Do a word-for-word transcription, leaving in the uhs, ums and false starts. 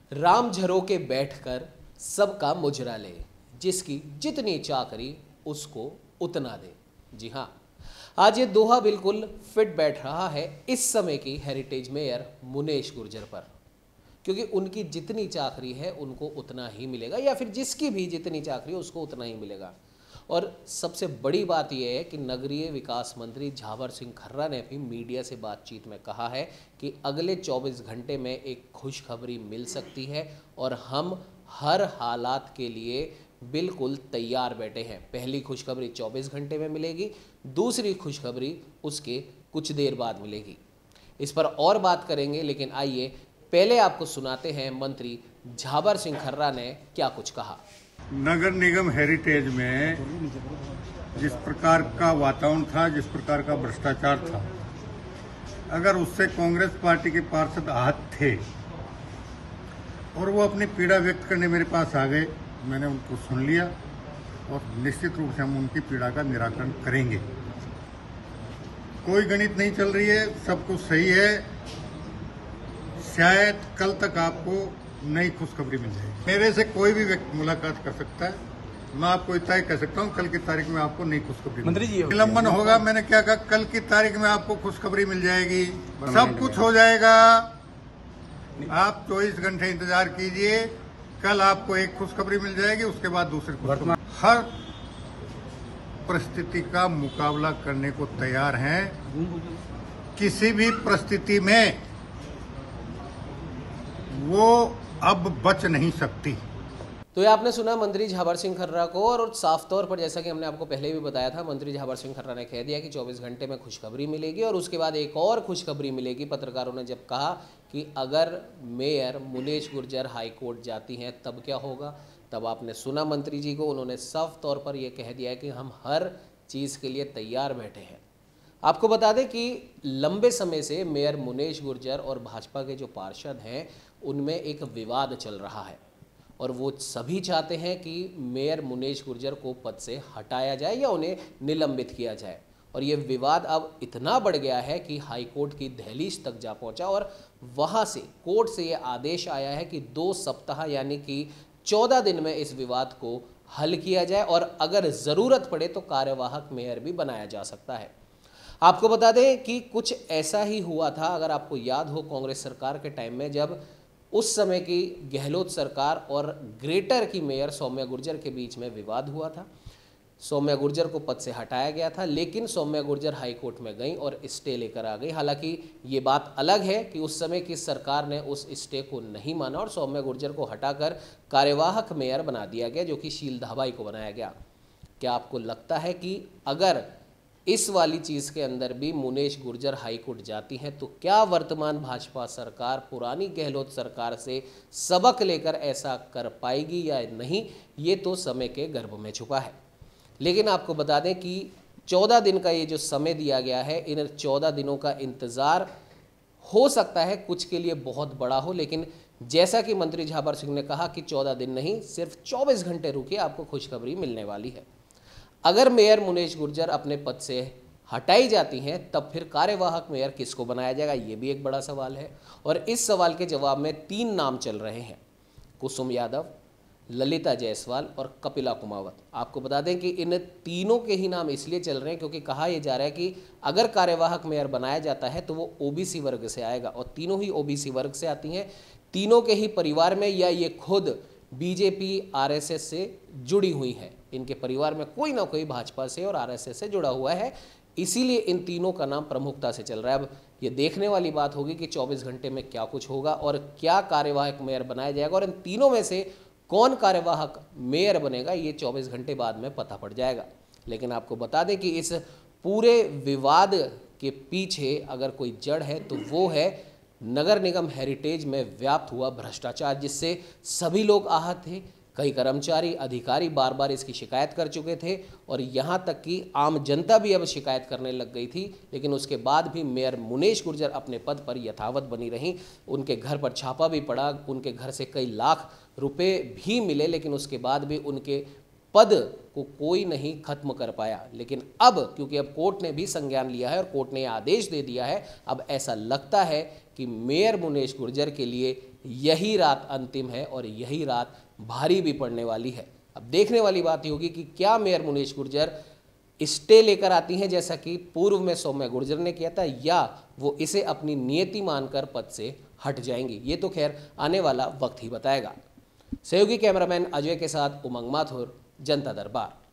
राम झरोके बैठकर सबका मुजरा ले, जिसकी जितनी चाकरी उसको उतना दे। जी हाँ, आज ये दोहा बिल्कुल फिट बैठ रहा है इस समय की हेरिटेज मेयर मुनेश गुर्जर पर, क्योंकि उनकी जितनी चाकरी है उनको उतना ही मिलेगा, या फिर जिसकी भी जितनी चाकरी है उसको उतना ही मिलेगा। और सबसे बड़ी बात यह है कि नगरीय विकास मंत्री झावर सिंह खर्रा ने भी मीडिया से बातचीत में कहा है कि अगले चौबीस घंटे में एक खुशखबरी मिल सकती है और हम हर हालात के लिए बिल्कुल तैयार बैठे हैं। पहली खुशखबरी चौबीस घंटे में मिलेगी, दूसरी खुशखबरी उसके कुछ देर बाद मिलेगी। इस पर और बात करेंगे, लेकिन आइए पहले आपको सुनाते हैं मंत्री झावर सिंह खर्रा ने क्या कुछ कहा। नगर निगम हेरिटेज में जिस प्रकार का वातावरण था, जिस प्रकार का भ्रष्टाचार था, अगर उससे कांग्रेस पार्टी के पार्षद आहत थे और वो अपनी पीड़ा व्यक्त करने मेरे पास आ गए, मैंने उनको सुन लिया और निश्चित रूप से हम उनकी पीड़ा का निराकरण करेंगे। कोई गणित नहीं चल रही है, सब कुछ सही है। शायद कल तक आपको नई खुशखबरी मिल जाएगी। मेरे से कोई भी व्यक्ति मुलाकात कर सकता है, मैं आपको इतना ही कह सकता हूँ, कल की तारीख में आपको नई खुशखबरी मंत्री जी निलंबन होगा। मैंने क्या कहा, कल की तारीख में आपको खुशखबरी मिल जाएगी, सब कुछ हो जाएगा। आप चौबीस घंटे इंतजार कीजिए, कल आपको एक खुशखबरी मिल जाएगी, उसके बाद दूसरी खुशखबरी। हर परिस्थिति का मुकाबला करने को तैयार हैं। किसी भी परिस्थिति में वो अब बच नहीं सकती। तो ये आपने सुना मंत्री झावर सिंह खर्रा को, और साफ तौर पर जैसा कि हमने आपको पहले भी बताया था, मंत्री झावर सिंह खर्रा ने कह दिया कि चौबीस घंटे में खुशखबरी मिलेगी और उसके बाद एक और खुशखबरी मिलेगी। पत्रकारों ने जब कहा कि अगर मेयर मुनेश गुर्जर हाईकोर्ट जाती हैं तब क्या होगा, तब आपने सुना मंत्री जी को, उन्होंने साफ तौर पर यह कह दिया है कि हम हर चीज़ के लिए तैयार बैठे हैं। आपको बता दें कि लंबे समय से मेयर मुनेश गुर्जर और भाजपा के जो पार्षद हैं उनमें एक विवाद चल रहा है, और वो सभी चाहते हैं कि मेयर मुनेश गुर्जर को पद से हटाया जाए या उन्हें निलंबित किया जाए। और ये विवाद अब इतना बढ़ गया है कि हाईकोर्ट की दहलीज तक जा पहुंचा और वहां से कोर्ट से ये आदेश आया है कि दो सप्ताह यानी कि चौदह दिन में इस विवाद को हल किया जाए, और अगर ज़रूरत पड़े तो कार्यवाहक मेयर भी बनाया जा सकता है। आपको बता दें कि कुछ ऐसा ही हुआ था, अगर आपको याद हो, कांग्रेस सरकार के टाइम में जब उस समय की गहलोत सरकार और ग्रेटर की मेयर सौम्या गुर्जर के बीच में विवाद हुआ था। सौम्या गुर्जर को पद से हटाया गया था, लेकिन सौम्या गुर्जर हाईकोर्ट में गई और स्टे लेकर आ गई। हालांकि ये बात अलग है कि उस समय की सरकार ने उस स्टे को नहीं माना और सौम्या गुर्जर को हटाकर कार्यवाहक मेयर बना दिया गया, जो कि शील धाबाई को बनाया गया। क्या आपको लगता है कि अगर इस वाली चीज़ के अंदर भी मुनेश गुर्जर हाईकोर्ट जाती हैं तो क्या वर्तमान भाजपा सरकार पुरानी गहलोत सरकार से सबक लेकर ऐसा कर पाएगी या नहीं, ये तो समय के गर्भ में छुपा है। लेकिन आपको बता दें कि चौदह दिन का ये जो समय दिया गया है, इन चौदह दिनों का इंतज़ार हो सकता है कुछ के लिए बहुत बड़ा हो, लेकिन जैसा कि मंत्री झावर सिंह ने कहा कि चौदह दिन नहीं, सिर्फ चौबीस घंटे रुकिए, आपको खुशखबरी मिलने वाली है। अगर मेयर मुनेश गुर्जर अपने पद से हटाई जाती हैं तब फिर कार्यवाहक मेयर किसको बनाया जाएगा, ये भी एक बड़ा सवाल है। और इस सवाल के जवाब में तीन नाम चल रहे हैं, कुसुम यादव, ललिता जायसवाल और कपिला कुमावत। आपको बता दें कि इन तीनों के ही नाम इसलिए चल रहे हैं क्योंकि कहा यह जा रहा है कि अगर कार्यवाहक मेयर बनाया जाता है तो वो ओबीसी वर्ग से आएगा, और तीनों ही ओबीसी वर्ग से आती हैं, तीनों के ही परिवार में, या ये खुद बीजेपी आरएसएस से जुड़ी हुई है। इनके परिवार में कोई ना कोई भाजपा से और आरएसएस से जुड़ा हुआ है, इसीलिए इन तीनों का नाम प्रमुखता से चल रहा है। अब ये देखने वाली बात होगी कि चौबीस घंटे में क्या कुछ होगा और क्या कार्यवाहक मेयर बनाया जाएगा, और इन तीनों में से कौन कार्यवाहक मेयर बनेगा ये चौबीस घंटे बाद में पता पड़ जाएगा। लेकिन आपको बता दें कि इस पूरे विवाद के पीछे अगर कोई जड़ है तो वो है नगर निगम हेरिटेज में व्याप्त हुआ भ्रष्टाचार, जिससे सभी लोग आहत थे। कई कर्मचारी, अधिकारी बार बार इसकी शिकायत कर चुके थे, और यहाँ तक कि आम जनता भी अब शिकायत करने लग गई थी। लेकिन उसके बाद भी मेयर मुनेश गुर्जर अपने पद पर यथावत बनी रहीं। उनके घर पर छापा भी पड़ा, उनके घर से कई लाख रुपए भी मिले, लेकिन उसके बाद भी उनके पद को कोई नहीं खत्म कर पाया। लेकिन अब क्योंकि अब कोर्ट ने भी संज्ञान लिया है और कोर्ट ने आदेश दे दिया है, अब ऐसा लगता है कि मेयर मुनेश गुर्जर के लिए यही रात अंतिम है और यही रात भारी भी पड़ने वाली है। अब देखने वाली बात ही होगी कि क्या मेयर मुनीश गुर्जर स्टे लेकर आती हैं जैसा कि पूर्व में सौम्या गुर्जर ने किया था, या वो इसे अपनी नियति मानकर पद से हट जाएंगी। ये तो खैर आने वाला वक्त ही बताएगा। सहयोगी कैमरामैन अजय के साथ उमंग माथुर, जनता दरबार।